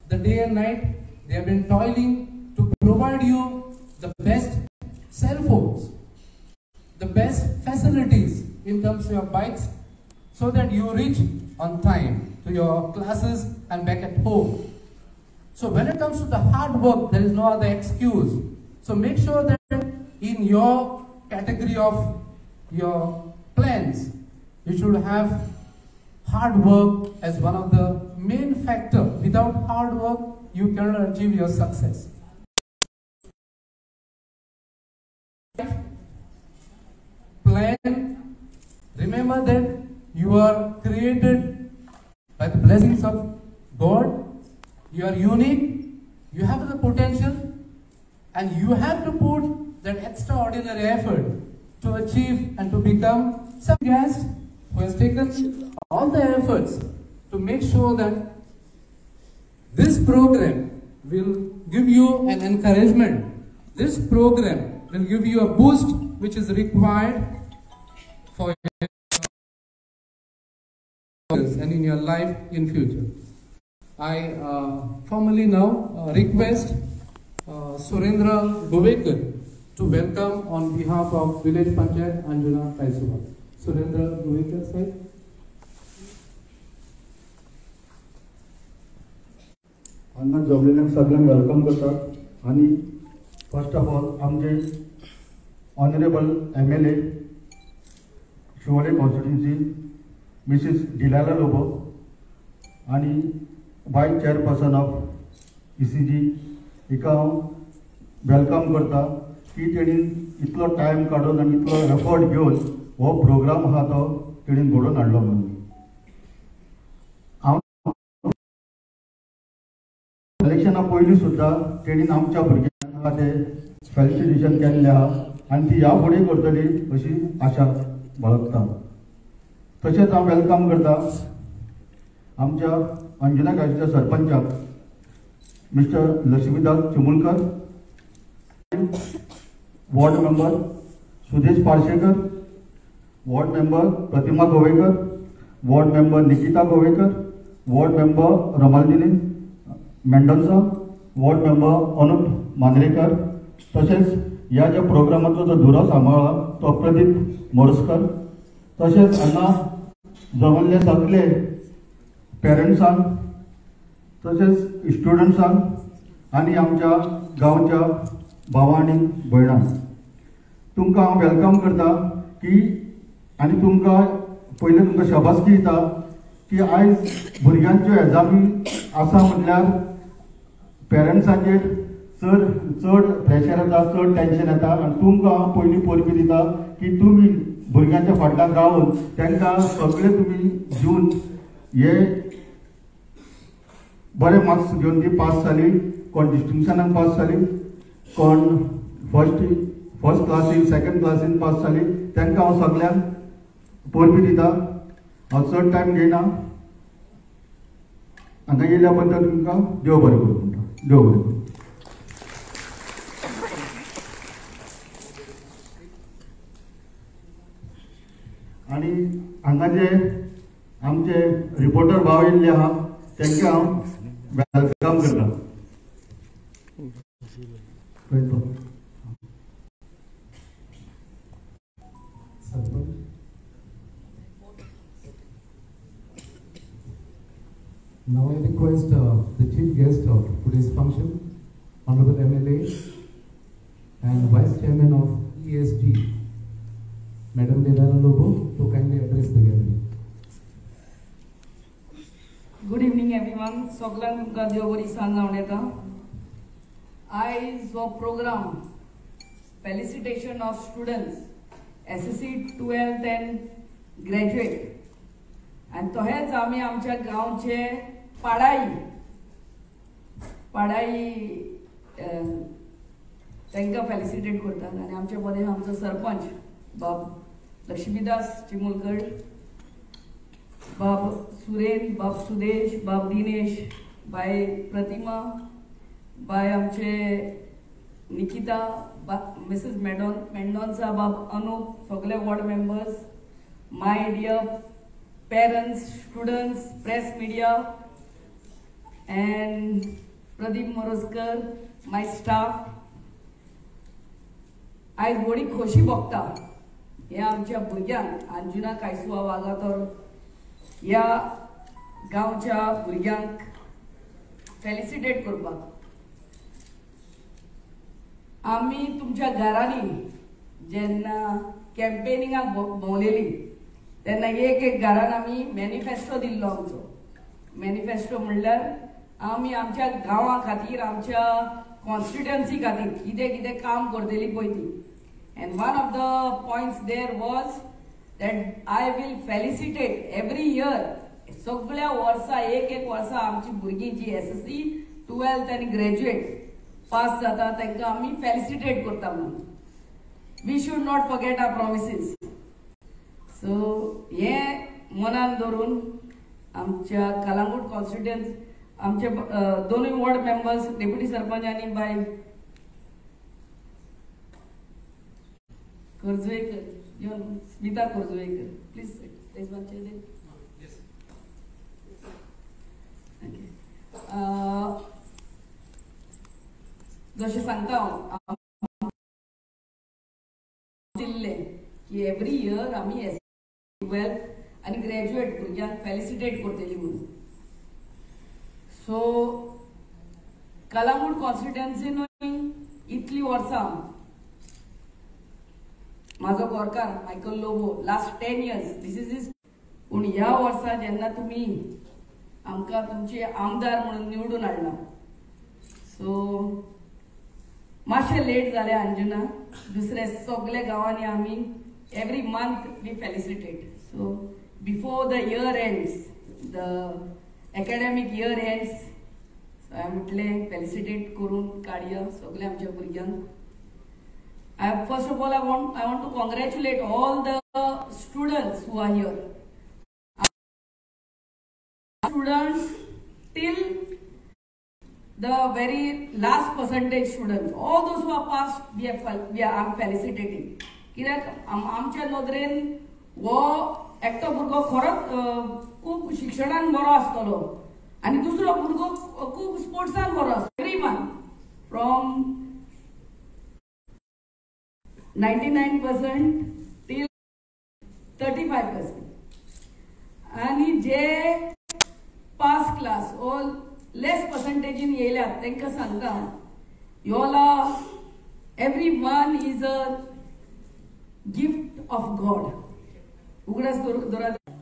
the day and night. They have been toiling to provide you the best cell phones, the best facilities in terms of your bikes, so that you reach on time to your classes and back at home. So when it comes to the hard work, there is no other excuse. So make sure that in your category of your plans, you should have hard work as one of the main factor. Without hard work, you cannot achieve your success. Plan. Remember that you are created by the blessings of God. You are unique. You have the potential, and you have to put that extraordinary effort to achieve and to become some guest who has taken all the efforts to make sure that this program will give you an encouragement. This program will give you a boost which is required for and in your life in future. I formally now request Surendra Govekar to welcome on behalf of Village Panchayat Anjuna Kaisuwa. Surendra Govekar sir. हांगा जमलेल्यांक सगळ्यांक welcome करतात आणि first of all आमचे honourable MLA Shivoli constituency Mrs Delilah Lobo आणि vice chairperson of ECG हिका हांव welcome करता की तेणीन इतलो टायम काडून आनी इतलो एफर्ट घेवन हो प्रोग्राम आहा तो तेणीन घडोवन हाडलो म्हणून. इलेक्शना पयलीं सुद्दां तेणीन आमच्या भुरग्यांक ते फेलिसिटेशन केल्लें आहा आनी ती ह्या फुडें करतली अशी आशा बाळगता. तशेंच हांव वेलकम करता आमच्या अंजुना कायसच्या सरपंचाक Mr Laxmidas Chimulkar, ward member Sudesh Parsekar, ward member Pratima Govekar, ward member Nikita Govekar, ward member Ramaldini Mendonca, ward member Anup Mandrekar, तसेच ह्या ज्या प्रोग्रामाचो जो धुरो सांबाळ्ळा तो प्रदीप मोरजकर, तसेच हांगा जमल्ले सगळे पेरंट्सांक तसेच स्टुडंट्सांक आनी आमच्या गांवच्या भावां आनी भयणांक तुमकां हांव वेलकम करता की आनी तुमकां पयलें तुमकां शाबासकी दिता की आयज भुरग्यांच्यो एग्जामी आसा म्हटल्यार पेरंट्सांचेर चड प्रेशर येता, चड टेंशन येता आनी तुमकां हांव पयलीं परबी दिता की तुमी भुरग्यांच्या फाटल्यान रावन तांकां सगळे तुमी दिवन हे बरे मार्क्स घेवन ती पास जाली, कोण डिस्टिंक्शनाक पास जाली, कोण फर्स्ट क्लासीन सेकंड क्लासीन पास जाली, तांकां हांव सगळ्यांक परबी दिता. हांव चड टायम घेयना. हांगा येयल्या बद्दल तुमकां देव बरें करूं म्हणटा. देव बरें करूं. आनी हांगा जे आमचे रिपोर्टर भाव येयल्ले आहा तांकां हांव वेलकम करता. Now I request the chief guest of today's function, Honorable MLA and Vice Chairman of ESG, Madam Delala Lobo, to kindly address the gathering. Good evening everyone. Soglan तुमकां देव बरी सांज जावन येता. आयज हो programme felicitation of students SSC 12th and graduate आनी तोहेच आमी आमच्या गांवचे पाडाई तांकां फेलिसिटेट करतात आनी आमचे मदें आमचो सरपंच बाब लक्ष्मीदास चिमुलकर, बाब सुरेन, बाब सुदेश, बाब दिनेश, बाय प्रतिमा, बाय आमचे निकिता, मिसेस मेंडोन्सा, बाब अनुप, सगळे ward members, my dear parents, students, press media, and Pradeep Moroskar, my staff. आज बड़ी खोशी भोगता हे आमच्या भुरग्यांक अंजुना कायसुवा वागातोर ह्या गांवच्या भुरग्यांक फेलिसिटेट करपाक. आमी तुमच्या घरांनी जेन्ना कॅम्पेनिंगाक भोंवलेली तेन्ना एक घरान आमी मॅनिफेस्टो दिल्लो आमचो. मॅनिफेस्टो म्हणल्यार आमी आमच्या गांवा खातीर आमच्या कॉन्स्टिट्युएन्सी खातीर कितें कितें काम करतली पळय ती. And one of the points there was that I will felicitate every year सगळ्या वर्सा एक वर्सा आमची भुरगीं जी SSC 12th आनी ग्रॅज्युएट पास जाता तांकां आमी फेलिसिटेट करता म्हणून. We should not forget our promises. So हे मनान धरून आमच्या कलंगूट कॉन्स्टिट्युएन्स आमचे दोनूय वॉर्ड मेंबर्स डेप्युटी सरपंच आनी बाय कर्जवेकर, स्मिता कर्जवेकर, प्लीज स्टेज मातशें दे. जशें सांगता हांव दिल्ले की एवरी इयर आमी 12th आनी ग्रॅज्युएट भुरग्यांक फेलिसिटेट करतली म्हणून. सो कलंगूट कॉन्स्टिट्युएन्सीनूय इतली वर्सां माझो गोरकार Michael Lobo last 10 years this is is. पूण ह्या वर्सा जेन्ना तुमी आमकां तुमचे आमदार म्हणून निवडून हाडला सो मातशें लेट जालें अंजुना. दुसरे सगळे गांवांनी आमी every month we felicitate. So before the year ends, the academic year ends, so हांवें म्हटलें फेलिसिटेट करून काडया सगळ्या आमच्या भुरग्यांक. First of all, I want to congratulate all the students who are here. Students till the very last percentage students, all those who are passed, I'm felicitating. कित्याक आमच्या नदरेन हो एकटो भुरगो खरोच खूब शिक्षणान बरो आसतलो आनी दुसरो भुरगो खूब स्पोर्ट्सान बरो आसतलो. Everyone from 99% till 35%. आणि जे पास क्लास ऑल लेस पर्संटेजीन येयल्यात तांकां सांगता योला every one is a gift of God. उगडास दोरा